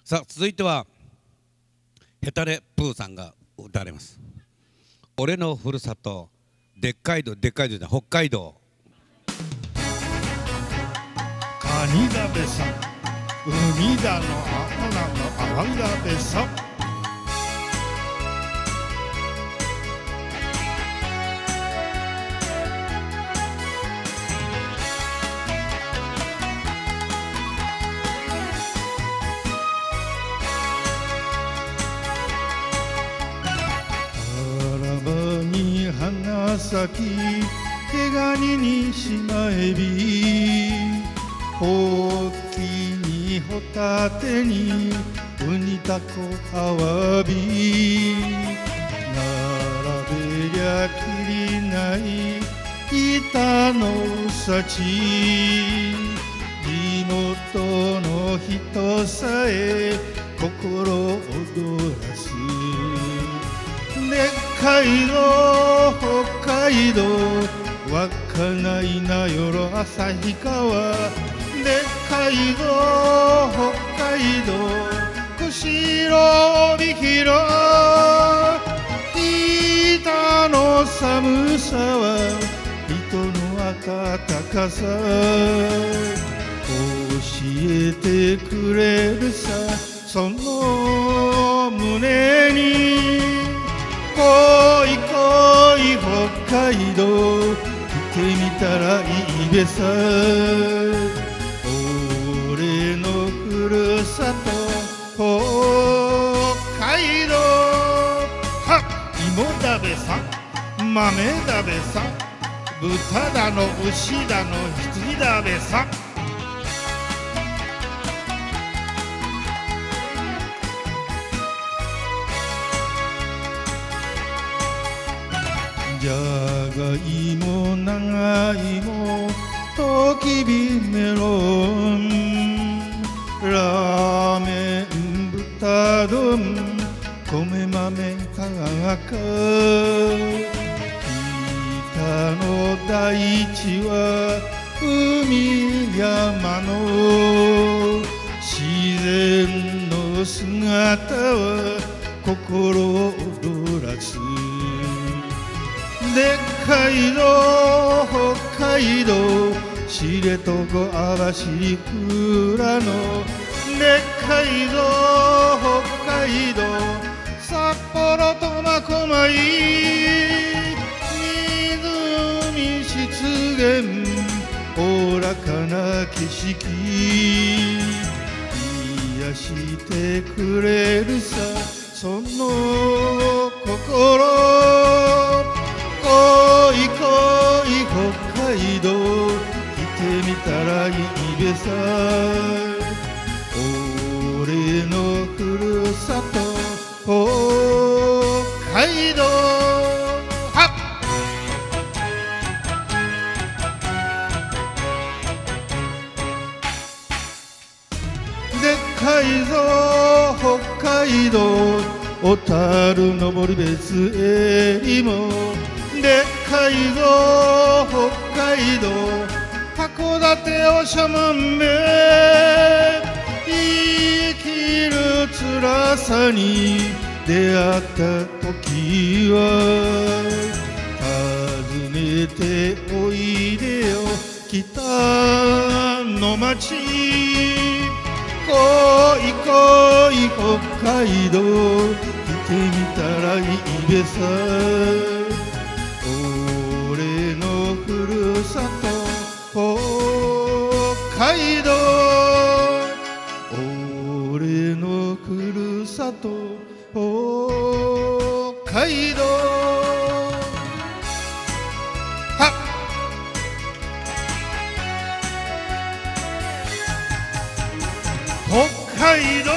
さあ続いてはヘタレプーさんが歌われます。俺のふるさとでっかい道、でっかい道じゃ北海道。 カニだべさ海だの青なの泡だべさ花咲毛ガニにシマエビほっきにホタテにウニタコアワビ並べりゃきりない板の幸地元の人さえ心躍らすでっかい道北海道稚内名寄旭川でっかい道北海道釧路帯広北の寒さは人の温かさ教えてくれるさその胸に恋恋北海道来てみたらいいべさ俺のふるさと北海道はっ芋だべさ豆だべさ豚だの牛だの羊だべさじゃがいも長芋ときびメロンラーメン豚丼米豆かか北の大地は海山の自然の姿は心躍らすでっかい道北海道知床網走富良野でっかい道北海道札幌苫小牧湖湿原おおらかな景色癒してくれるさその心恋恋北海道来てみたらいいべさ俺のふるさと北海道はっでっかいぞ北海道小樽登別えりもでっかいぞ北海道函館長万部生きる辛さに出会った時は訪ねておいでよ北の町恋恋北海道来てみたらいいべさ俺のふるさと北海道俺のふるさと北海道はっ北海道